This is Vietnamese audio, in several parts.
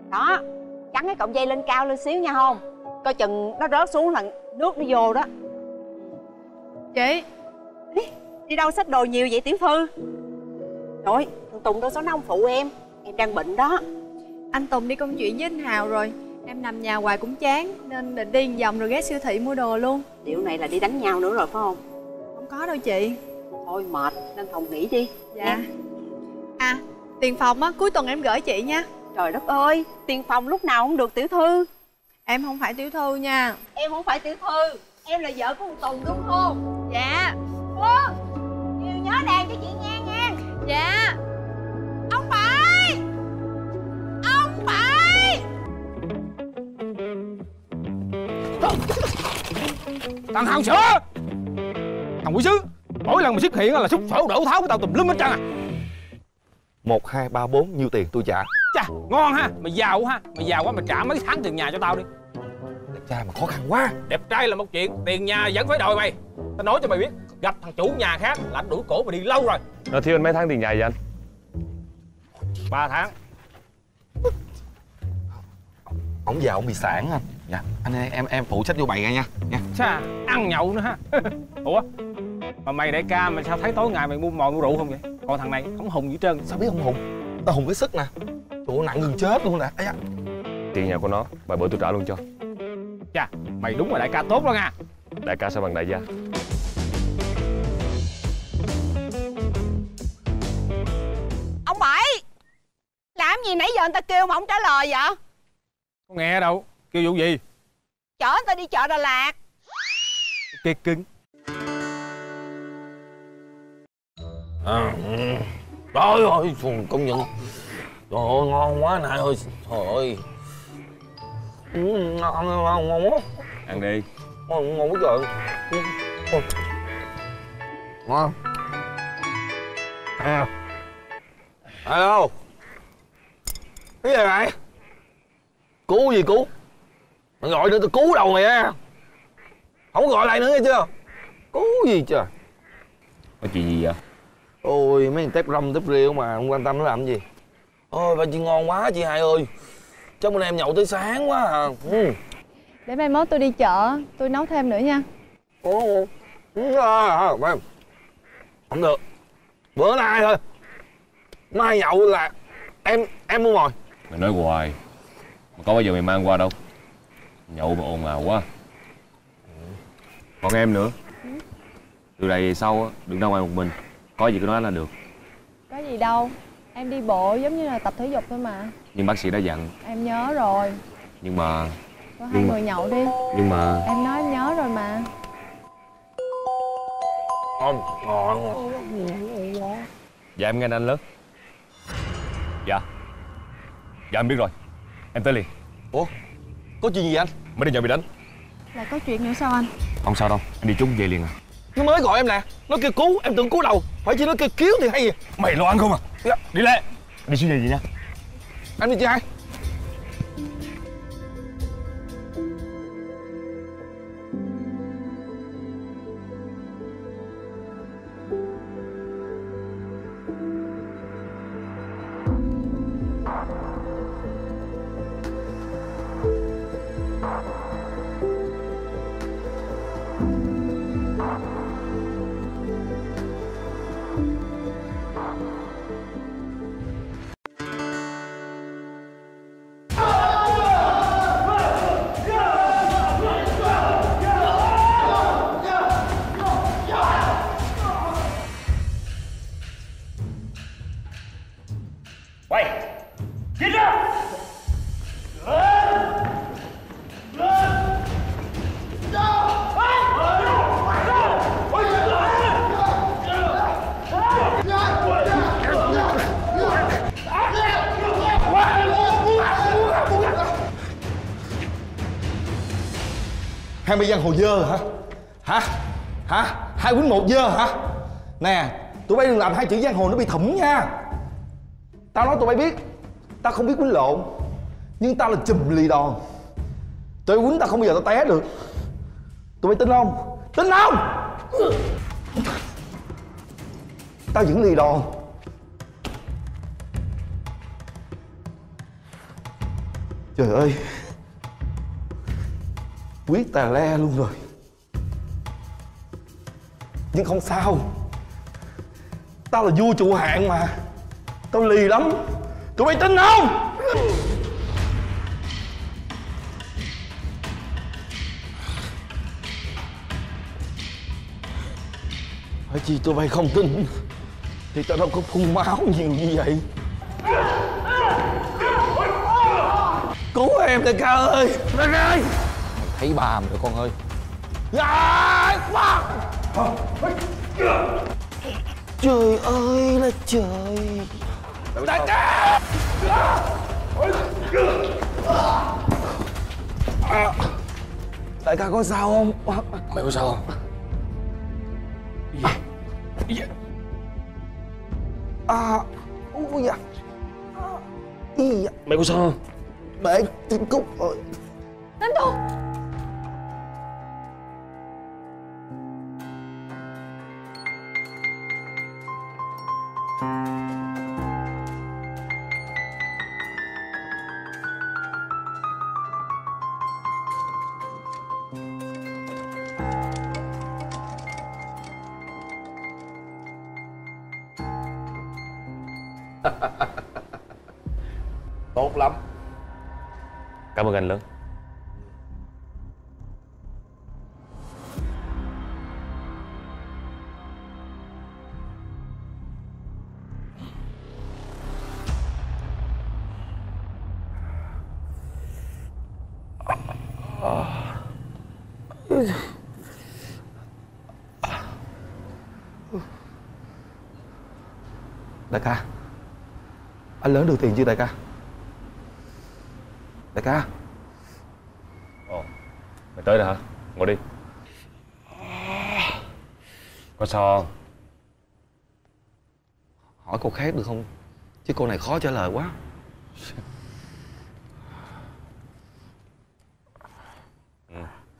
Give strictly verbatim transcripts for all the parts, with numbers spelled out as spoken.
Đó, gắn cái cọng dây lên cao lên xíu nha không? Coi chừng nó rớt xuống là nước nó vô đó. Chị Đi, đi đâu xách đồ nhiều vậy Tiểu Thư? Rồi, thằng Tùng đâu có nó không phụ em. Em đang bệnh đó. Anh Tùng đi công chuyện với anh Hào rồi. Em nằm nhà hoài cũng chán nên định đi một vòng rồi ghé siêu thị mua đồ luôn. Điều này là đi đánh nhau nữa rồi phải không? Không có đâu chị. Thôi mệt nên phòng nghỉ đi. Dạ Em. À, tiền phòng á, cuối tuần em gửi chị nha. Trời đất ơi, tiền phòng lúc nào cũng được Tiểu Thư. Em không phải tiểu thư nha. Em không phải Tiểu Thư, em là vợ của ông Tùng đúng không? Dạ. Ủa, nhiều nhớ đàn cho chị nghe nha. Dạ. Ông phải, ông phải. Thằng Hào sữa, thằng quỷ sứ, mỗi lần mà xuất hiện là xúc phở đổ tháo của tao tùm lum hết trơn à. Một hai ba bốn nhiêu tiền tôi trả. Chà, ngon ha, mày giàu ha, mày giàu quá mày trả mấy tháng tiền nhà cho tao đi. Đẹp trai mà khó khăn quá. Đẹp trai là một chuyện, tiền nhà vẫn phải đòi mày. Tao nói cho mày biết, gặp thằng chủ nhà khác là anh đuổi cổ mày đi lâu rồi. Nó thiếu anh mấy tháng tiền nhà vậy anh? Ba tháng. Ông già ông bị sản anh. Dạ, anh ơi, em em phụ sách vô bày ra nha. Nha. Chà, ăn nhậu nữa ha. Ủa, mà mày đại ca mà sao thấy tối ngày mày mua mồi mua rượu không vậy? Còn thằng này không hùng gì hết trơn. Sao biết ông hùng? Tao hùng cái sức nè. Trời ơi, nặng gần chết luôn nè. Ây da. Tiền nhà của nó, vài bữa tôi trả luôn cho. Chà, mày đúng là đại ca tốt đó nha. Đại ca sao bằng đại gia? Ông Bảy, làm gì nãy giờ người ta kêu mà không trả lời vậy? Không nghe đâu, kêu vụ gì? Chở người ta đi chợ Đà Lạt. Kê cưng. À, trời ơi, công nhận. Trời ơi, ngon quá nè ơi. Trời ơi. Ừ, ngon, ngon, ngon quá. Ăn đi. Ngon, ngon quá trời. Ừ. Ngon. À. Alo. Cái gì vậy? Cứu gì cứu? Mày gọi nữa tôi cứu đầu mày á. Không gọi lại nữa nghe chưa? Cứu gì trời. Có chuyện gì vậy? Ôi mấy thằng tép rong tép riêu mà không quan tâm nó làm gì. Ôi ba chị ngon quá chị Hai ơi. Chắc bên em nhậu tới sáng quá à. Ừ. Để mai mốt tôi đi chợ, tôi nấu thêm nữa nha. Ồ, à, à, không được. Bữa nay thôi. Mai nhậu là em em mua mồi. Mày nói hoài mà có bao giờ mày mang qua đâu. Nhậu mà ồn ào quá. Còn em nữa. Từ đây về sau á, đừng ra ngoài một mình. Có gì cứ nói là được. Có gì đâu, em đi bộ giống như là tập thể dục thôi mà. Nhưng bác sĩ đã dặn. Em nhớ rồi. Nhưng mà Có hai người nhậu đi. Nhưng mà Em nói em nhớ rồi mà. Ngon, ngon. Dạ em nghe anh lớn. Dạ. Dạ em biết rồi. Em tới liền. Ủa, có chuyện gì vậy anh? Mới đi nhậu bị đánh. Là có chuyện nữa sao anh? Không sao đâu, anh đi trúng về liền à. Nó mới gọi em nè. Nó kêu cứu, em tưởng cứu đầu. Phải chi nó kêu cứu thì hay gì? Mày lo ăn không à? Dạ. Đi lên. Đi xuống nhà gì nha. Anh đi chị Hai. Hai mươi giang hồ dơ hả? Hả? Hả? Hai quýnh một dơ hả? Nè, tụi bay đừng làm hai chữ giang hồ nó bị thủng nha. Tao nói tụi bay biết, tao không biết quýnh lộn, nhưng tao là chùm lì đòn. Tụi bay quýnh tao không bao giờ tao té được. Tụi bay tin không? Tin không? Tao vẫn lì đòn. Trời ơi, quyết tà le luôn rồi. Nhưng không sao, tao là vua trụ hạng mà. Tao lì lắm. Tụi bay tin không? Phải chi tụi bay không tin thì tao đâu có phun máu nhiều như vậy. Cứu em đại ca ơi. Đại ca ơi. Thấy bà rồi con ơi. Trời ơi là trời. Đại ca. Đại ca có sao không? Mày có sao không? À, ôi da. Ý da. Mày có sao không? Bể tim cúc rồi. Anh Tùng. Tốt lắm. Cảm ơn anh lớn. Đại ca, anh lớn được tiền chưa đại ca? Đại ca. Ồ, mày tới rồi hả? Ngồi đi. Có sao không? Hỏi cô khác được không? Chứ cô này khó trả lời quá. Ừ.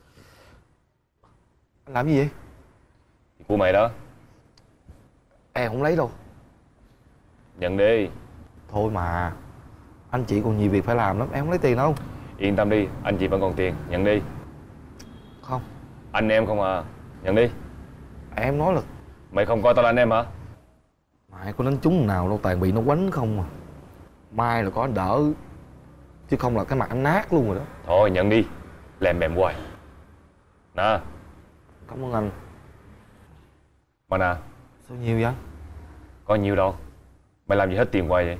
Anh làm gì vậy? Của mày đó. Em không lấy đâu. Nhận đi. Thôi mà, anh chị còn nhiều việc phải làm lắm, em không lấy tiền đâu. Yên tâm đi, anh chị vẫn còn tiền. Nhận đi. Không. Anh em không à. Nhận đi. Em nói là Mày không coi tao là anh em hả? mai có đánh trúng nào đâu, toàn bị nó quánh không à. Mai là có anh đỡ, chứ không là cái mặt anh nát luôn rồi đó. Thôi nhận đi. Lèm bèm hoài. Nè. Cảm ơn anh. Mà nè. Sao nhiều vậy? Có nhiều đâu. Mày làm gì hết tiền hoài vậy?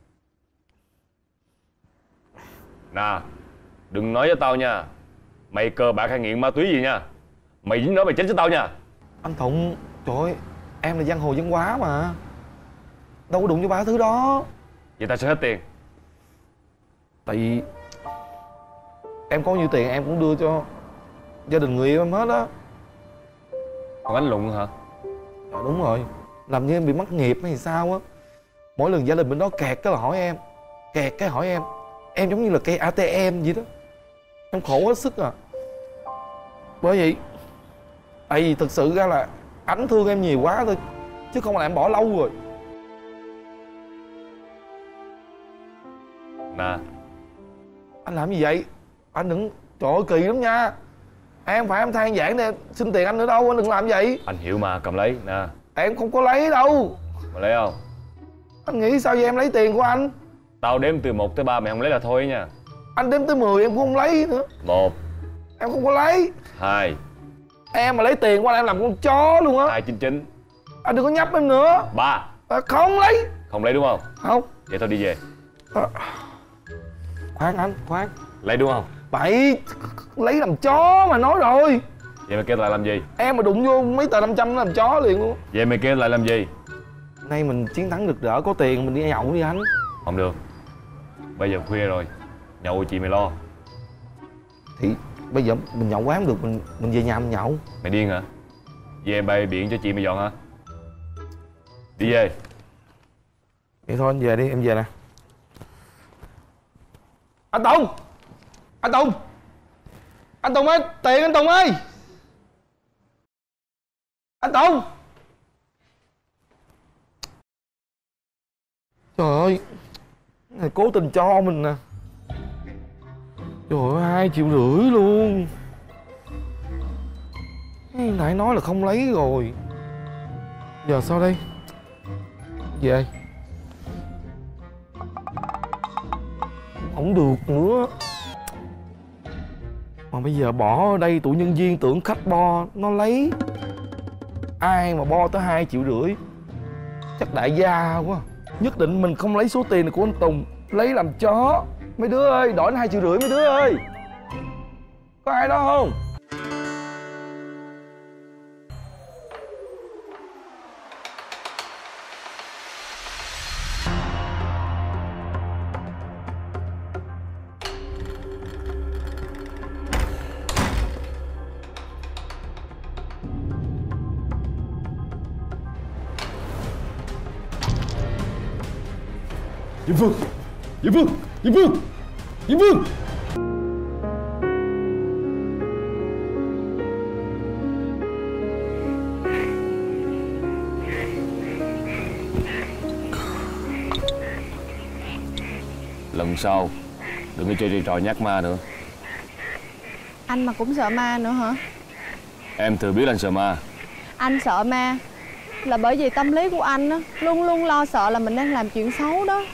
Nè. Đừng nói với tao nha. Mày cờ bạc hay nghiện ma túy gì nha. Mày dính đó mày chết với tao nha. Anh Thuận, trời ơi, em là giang hồ văn hóa mà, đâu có đụng vô ba thứ đó. Vậy tao sẽ hết tiền. Tại vì em có nhiêu tiền em cũng đưa cho gia đình người yêu em hết á. Còn đánh lụng hả? Dạ đúng rồi. Làm như em bị mắc nghiệp hay sao á. Mỗi lần gia đình bên đó kẹt cái là hỏi em, kẹt cái hỏi em. Em giống như là cây a tê em vậy đó. Em khổ hết sức à. Bởi vậy, tại vì thực sự ra là ảnh thương em nhiều quá thôi, chứ không là em bỏ lâu rồi. Nè. Anh làm gì vậy? Anh đừng, trời ơi kỳ lắm nha. Em phải em than vãn để xin tiền anh nữa đâu, anh đừng làm vậy. Anh hiểu mà, cầm lấy nè. Em không có lấy đâu. Mày lấy không? Anh nghĩ sao vậy em lấy tiền của anh? Tao đếm từ một tới ba mày không lấy là thôi nha. Anh đếm tới mười em cũng không lấy nữa. Một. Em không có lấy. Hai. Em mà lấy tiền của anh em làm con chó luôn á. Hai chín chín. Anh đừng có nhấp em nữa. Ba. À, không lấy. Không lấy đúng không? Không. Vậy thôi đi về. À, khoan anh, khoan. Lấy đúng không? Bậy, lấy làm chó mà nói rồi. Vậy mày kêu lại làm gì? Em mà đụng vô mấy tờ năm trăm nó làm chó liền luôn. Vậy mày kêu lại làm gì? Nay mình chiến thắng rực rỡ, có tiền mình đi nhậu đi anh. Không được. Bây giờ khuya rồi. Nhậu chị mày lo. Thì bây giờ mình nhậu quá không được, mình mình về nhà mình nhậu. Mày điên hả? Về bày biện cho chị mày dọn hả? Đi về. Vậy thôi anh về đi, em về nè. Anh Tùng! Anh Tùng! Anh Tùng ơi! Tiền anh Tùng ơi! Anh Tùng! Trời ơi! Này cố tình cho mình nè. Trời ơi, hai triệu rưỡi luôn. Nãy nói là không lấy rồi. Giờ sao đây? Về không được nữa. Mà bây giờ bỏ ở đây tụi nhân viên tưởng khách bo nó lấy. Ai mà bo tới hai triệu rưỡi. Chắc đại gia quá. Nhất định mình không lấy số tiền này của anh Tùng. Lấy làm chó. Mấy đứa ơi, đổi nó hai triệu rưỡi mấy đứa ơi. Có ai đó không? Diễm Phương! Diễm Phương! Diễm Phương! Diễm Phương! Lần sau đừng có chơi trò nhát ma nữa. Anh mà cũng sợ ma nữa hả? Em thừa biết anh sợ ma. Anh sợ ma là bởi vì tâm lý của anh á, luôn luôn lo sợ là mình đang làm chuyện xấu đó.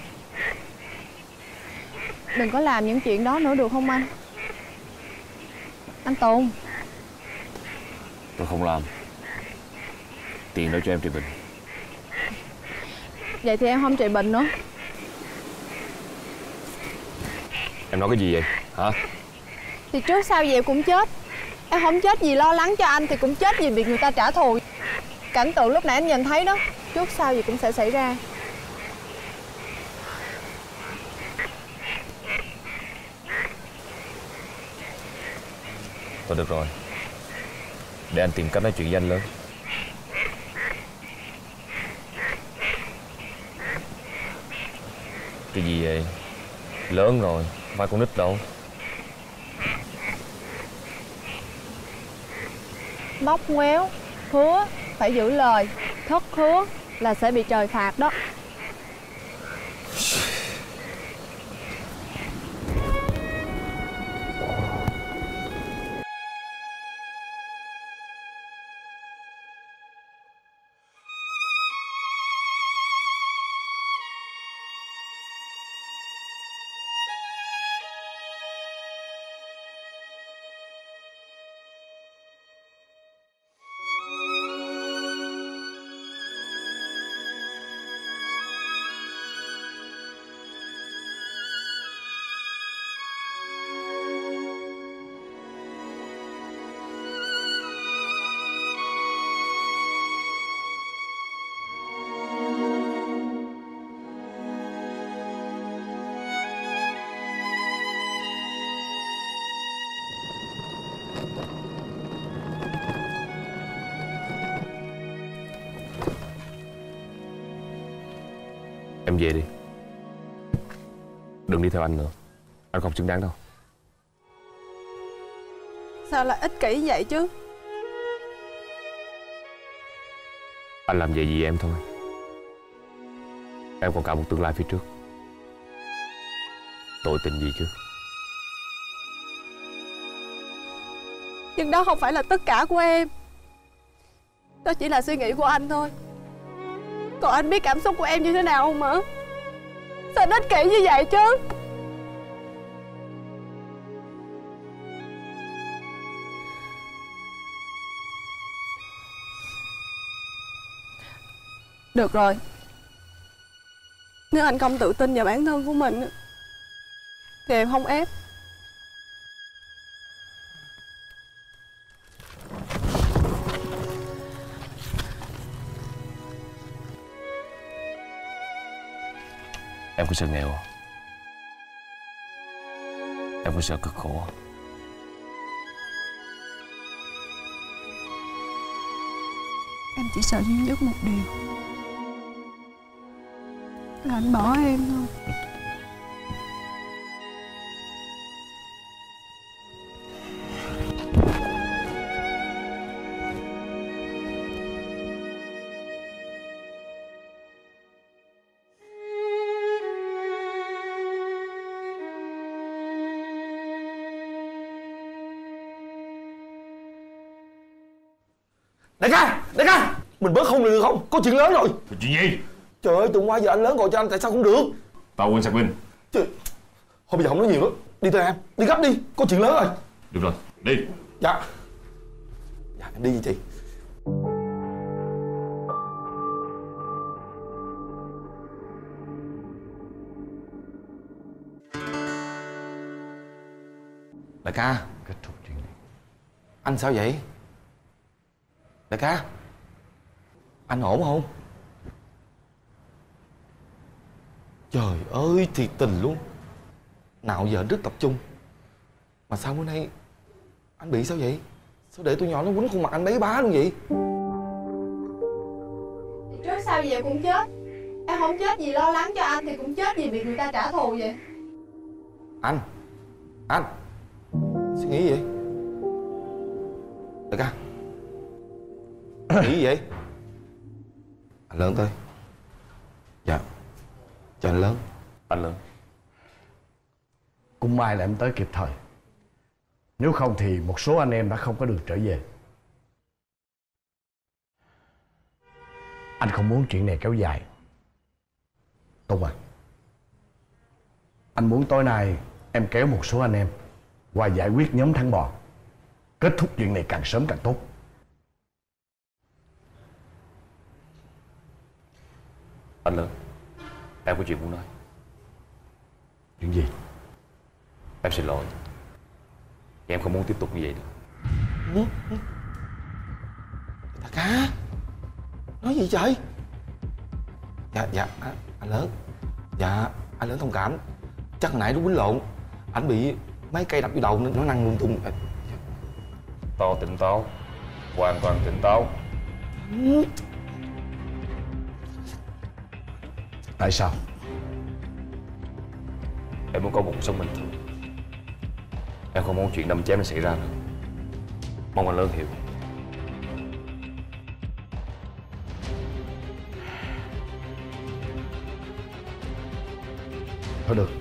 Đừng có làm những chuyện đó nữa được không anh? Anh Tùng. Tôi không làm. Tiền đâu cho em trị bệnh. Vậy thì em không trị bệnh nữa. Em nói cái gì vậy hả? Thì trước sau gì em cũng chết. Em không chết vì lo lắng cho anh thì cũng chết vì bị người ta trả thù. Cảnh tượng lúc nãy anh nhìn thấy đó, trước sau gì cũng sẽ xảy ra. Thôi được rồi, để anh tìm cách nói chuyện với anh lớn. Cái gì vậy? Lớn rồi, không phải con nít đâu. Bóc ngoéo, hứa phải giữ lời, thất hứa là sẽ bị trời phạt đó. Em về đi. Đừng đi theo anh nữa. Anh không xứng đáng đâu. Sao lại ích kỷ vậy chứ? Anh làm vậy vì em thôi. Em còn cả một tương lai phía trước. Tội tình gì chứ. Nhưng đó không phải là tất cả của em. Đó chỉ là suy nghĩ của anh thôi. Còn anh biết cảm xúc của em như thế nào không hả? Sao anh ích kỷ như vậy chứ? Được rồi. Nếu anh không tự tin vào bản thân của mình thì em không ép. Em có sợ nghèo à? Em có sợ cực khổ à? Em chỉ sợ duy nhất một điều là anh bỏ em thôi. Đại ca, đại ca, mình bớt không được không? Có chuyện lớn rồi. Chuyện gì? Trời ơi, từ qua giờ anh lớn gọi cho anh, tại sao không được? Tao quên sạc pin. Trời, thôi bây giờ không nói nhiều nữa. Đi thôi em, đi gấp đi, có chuyện lớn rồi. Được rồi, đi. Dạ. Dạ, em đi gì chị? Đại ca. Kết thúc chuyện này. Anh sao vậy? Đại ca, anh ổn không? Trời ơi, thiệt tình luôn. Nào giờ anh rất tập trung, mà sao bữa nay anh bị sao vậy? Sao để tụi nhỏ nó quýnh khuôn mặt anh bấy bá luôn vậy? Trước sau gì cũng chết. Em không chết vì lo lắng cho anh thì cũng chết vì bị người ta trả thù vậy. Anh Anh suy nghĩ gì vậy? Đại ca, nghĩ gì vậy? Anh lớn tới. Dạ, cho anh lớn. Anh lớn. Cũng may là em tới kịp thời. Nếu không thì một số anh em đã không có được trở về. Anh không muốn chuyện này kéo dài. Tùng à, anh muốn tối nay em kéo một số anh em qua giải quyết nhóm thằng bò. Kết thúc chuyện này càng sớm càng tốt. Anh lớn, em có chuyện muốn nói. Chuyện gì? Em xin lỗi. Em không muốn tiếp tục như vậy nữa. Đại ca, nói gì trời? Dạ, dạ, anh, anh lớn. Dạ, anh lớn thông cảm. Chắc hồi nãy nó quýnh lộn. Anh bị mấy cây đập vô đầu nên nó năng lung tung. To tỉnh táo, hoàn toàn tỉnh táo. Tại sao? Em muốn có một cuộc sống bình thường. Em không muốn chuyện đâm chém nó xảy ra nữa. Mong anh lớn hiểu. Thôi được.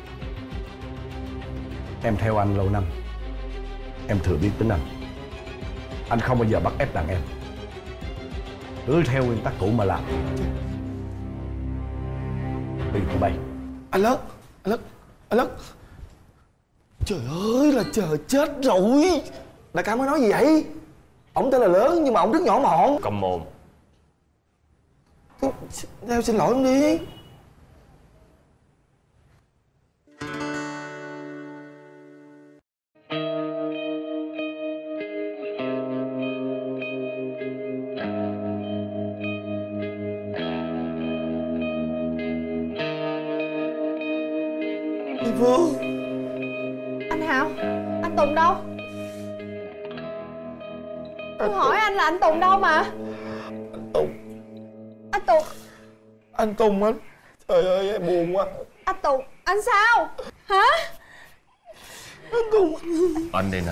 Em theo anh lâu năm, em thừa biết tính anh. Anh không bao giờ bắt ép đàn em, cứ theo nguyên tắc cũ mà làm. Đi tụi bay. Anh lớn, anh lớn, anh lớn. Trời ơi là trời, chết rồi. Đại ca mới nói gì vậy? Ổng tên là lớn nhưng mà ổng rất nhỏ mọn. Cầm mồm. Theo xin lỗi ông đi. Chị Phương. Anh Hào, anh Tùng đâu? Tôi hỏi anh là anh Tùng đâu mà. Anh Tùng. Anh Tùng. Anh Tùng anh. Trời ơi em buồn quá. Anh Tùng, anh sao? Hả? Anh Tùng. Anh đây nè.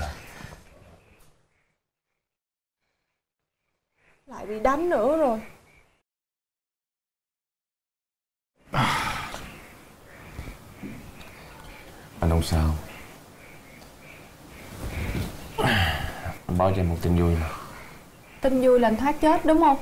Lại bị đánh nữa rồi. Anh không sao. Anh báo cho em một tin vui mà. Tin vui là anh thoát chết đúng không?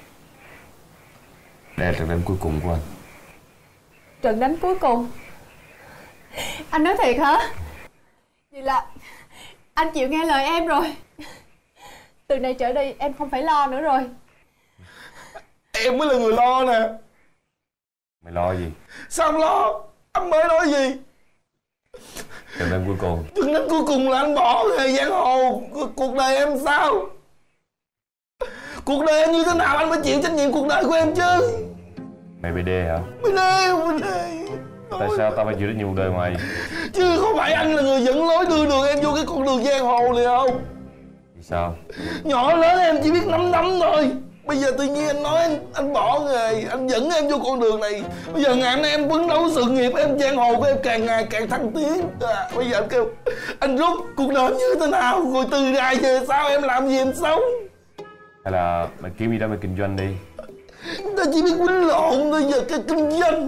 Đây là trận đánh cuối cùng của anh. Trận đánh cuối cùng? Anh nói thiệt hả? Vậy là anh chịu nghe lời em rồi. Từ nay trở đi em không phải lo nữa rồi. Em mới là người lo nè. Mày lo gì? Sao không lo? Anh mới nói gì? Trận đánh cuối cùng. Trận đánh cuối cùng là anh bỏ nghề giang hồ. Cuộc đời em sao? Cuộc đời em như thế nào anh phải chịu trách nhiệm cuộc đời của em chứ. Mày bị đê hả? Bị đê, bị đê. Tại sao tao phải chịu trách nhiệm cuộc đời mày? Chứ không phải anh là người dẫn lối đưa đường em vô cái con đường giang hồ này không? Vì sao? Nhỏ lớn em chỉ biết nắm nắm thôi. Bây giờ tự nhiên anh nói anh, anh bỏ nghề, anh dẫn em vô con đường này. Bây giờ ngày hôm nay em phấn đấu sự nghiệp em, giang hồ của em càng ngày càng thăng tiến. À, bây giờ anh kêu anh rút cuộc đời như thế nào, rồi từ nay về sau em làm gì em sống? Hay là mày kiếm gì đó mày kinh doanh đi. Ta chỉ biết quýnh lộn thôi, giờ cái kinh doanh.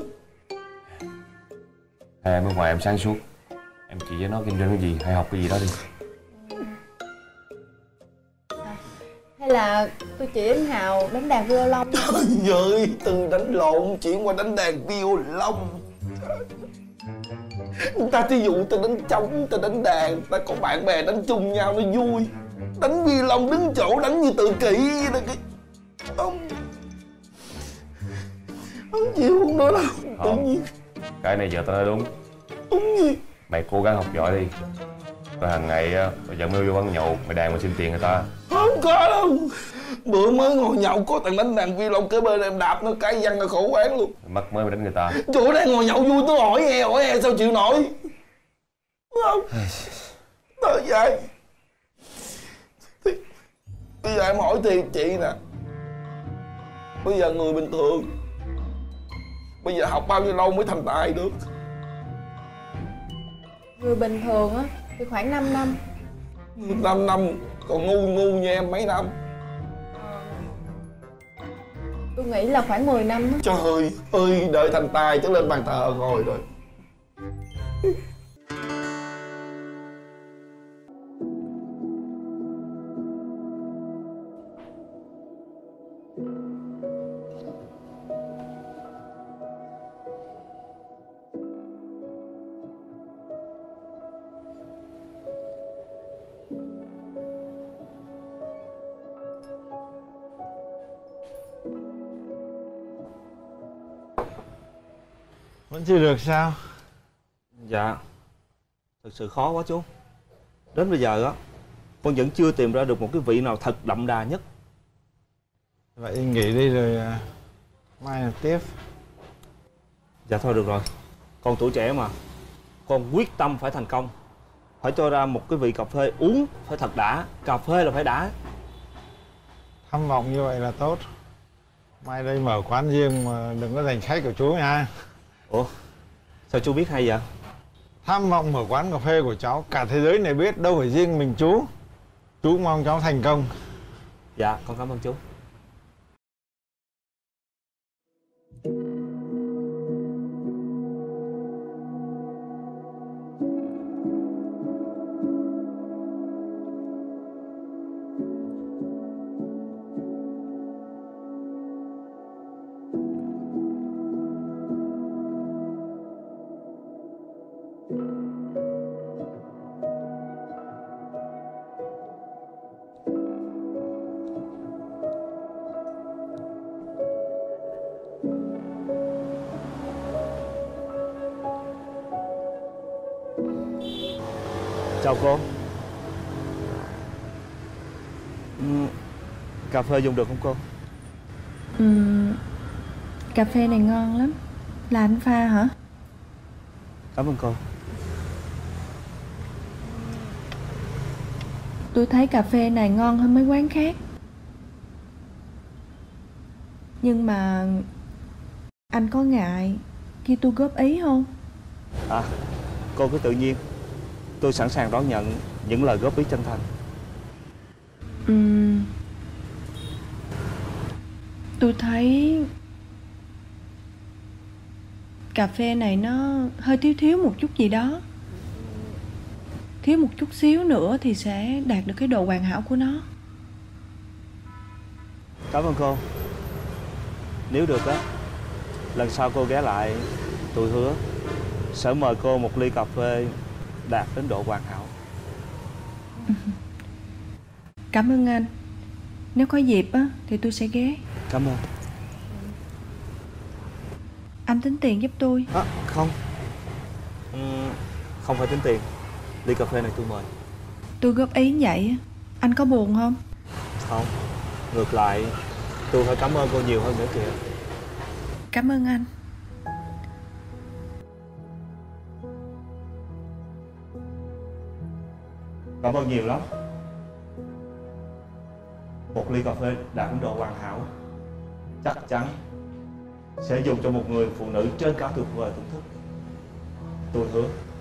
Hay em ở ngoài em sáng suốt, em chỉ với nó kinh doanh cái gì hay học cái gì đó đi. Hay Hay là tôi chỉ anh Hào đánh đàn violon? Trời ơi, từ đánh lộn chuyển qua đánh đàn violon. Ta thí dụ ta đánh trống, ta đánh đàn, ta có bạn bè đánh chung nhau nó vui. Đánh violon đứng chỗ đánh như tự kỷ vậy đó. Ông Ông chịu không nói đâu. Không, nhiên. Cái này giờ tao nói đúng. Đúng gì? Mày cố gắng học giỏi đi. Rồi hàng ngày á, mày dẫn mày vô quán nhậu, mày đàn mà xin tiền người ta. Không có đâu. Bữa mới ngồi nhậu có thằng đánh đàn violon kế bên em đạp nó cái văng ra khổ quán luôn. Mắc mới mày đánh người ta. Chỗ đang ngồi nhậu vui tôi hỏi nghe, hỏi nghe sao chịu nổi. Đúng không? Thôi vậy. Bây giờ em hỏi thiệt chị nè. Bây giờ người bình thường bây giờ học bao nhiêu lâu mới thành tài được? Người bình thường á thì khoảng năm năm. năm năm, còn ngu ngu như em mấy năm? Tôi nghĩ là khoảng mười năm á. Trời ơi, đợi thành tài chứ lên bàn thờ ngồi rồi. Vẫn chưa được sao? Dạ, thật sự khó quá chú. Đến bây giờ á, con vẫn chưa tìm ra được một cái vị nào thật đậm đà nhất. Vậy nghỉ đi rồi à, mai là tiếp. Dạ thôi được rồi, con tuổi trẻ mà. Con quyết tâm phải thành công. Phải cho ra một cái vị cà phê uống phải thật đã. Cà phê là phải đã. Tham vọng như vậy là tốt. Mai đây mở quán riêng mà đừng có giành khách của chú nha. Ủa, sao chú biết hay vậy? Tham vọng mở quán cà phê của cháu cả thế giới này biết, đâu phải riêng mình chú. Chú mong cháu thành công. Dạ, con cảm ơn chú. Chào cô. uhm, Cà phê dùng được không cô? uhm, Cà phê này ngon lắm. Là anh pha hả? Cảm ơn cô. Tôi thấy cà phê này ngon hơn mấy quán khác. Nhưng mà anh có ngại khi tôi góp ý không? À, cô cứ tự nhiên. Tôi sẵn sàng đón nhận những lời góp ý chân thành. uhm, Tôi thấy cà phê này nó hơi thiếu thiếu một chút gì đó. Thiếu một chút xíu nữa thì sẽ đạt được cái độ hoàn hảo của nó. Cảm ơn cô. Nếu được á, lần sau cô ghé lại, tôi hứa sẽ mời cô một ly cà phê đạt đến độ hoàn hảo. Cảm ơn anh. Nếu có dịp á thì tôi sẽ ghé. Cảm ơn. Anh tính tiền giúp tôi. À, không ừ, Không phải tính tiền. Ly cà phê này tôi mời. Tôi góp ý vậy á, anh có buồn không? Không, ngược lại tôi phải cảm ơn cô nhiều hơn nữa kìa. Cảm ơn anh. Cảm ơn nhiều lắm. Một ly cà phê đạt đến độ hoàn hảo chắc chắn sẽ dùng cho một người phụ nữ trên cao tuyệt vời thưởng thức. Tôi hứa